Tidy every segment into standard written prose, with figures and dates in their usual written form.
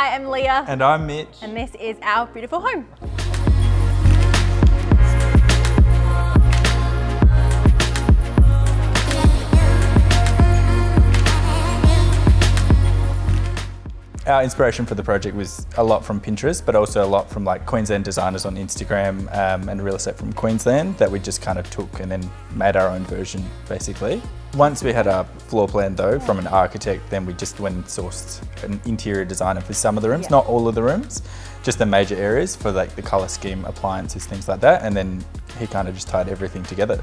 I am Leah. And I'm Mitch. And this is our beautiful home. Our inspiration for the project was a lot from Pinterest, but also a lot from like Queensland designers on Instagram and real estate from Queensland that we just kind of took and then made our own version, basically. Once we had our floor plan though from an architect, then we just went and sourced an interior designer for some of the rooms, not all of the rooms, just the major areas for like the colour scheme, appliances, things like that, and then he kind of just tied everything together.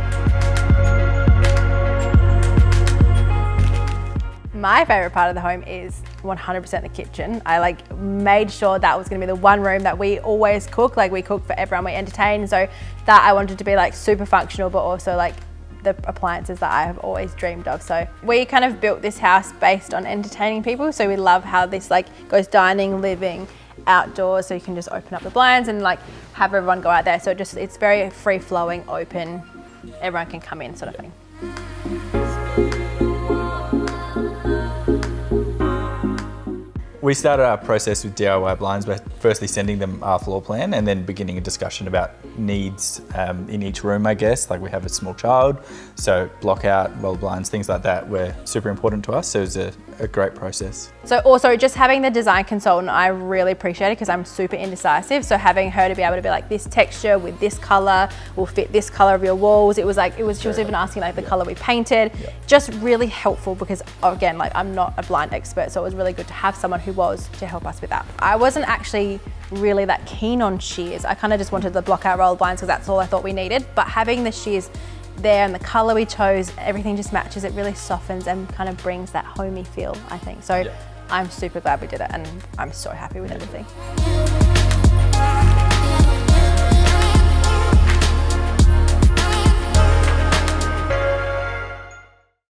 My favourite part of the home is 100% the kitchen. I made sure that was going to be the one room that we always cook. Like we cook for everyone, we entertain. So that I wanted to be like super functional, but also like the appliances that I have always dreamed of. So we kind of built this house based on entertaining people. So we love how this like goes dining, living, outdoors. So you can just open up the blinds and like have everyone go out there. So it's very free flowing, open. Everyone can come in sort of thing. We started our process with DIYBlinds by firstly sending them our floor plan and then beginning a discussion about needs in each room, I guess. Like we have a small child, so Blockout, well blinds, things like that were super important to us. So it was a great process. So also just having the design consultant, I really appreciate it because I'm super indecisive. So having her to be able to be like, this texture with this color will fit this color of your walls. She was even asking like the color we painted. Just really helpful because again, like I'm not a blind expert. So it was really good to have someone who was to help us with that. I wasn't actually really that keen on shears. I kind of just wanted the Blockout roll blinds because that's all I thought we needed. But having the shears there and the color we chose, everything just matches. It really softens and kind of brings that homey feel, I think. So I'm super glad we did it and I'm so happy with everything.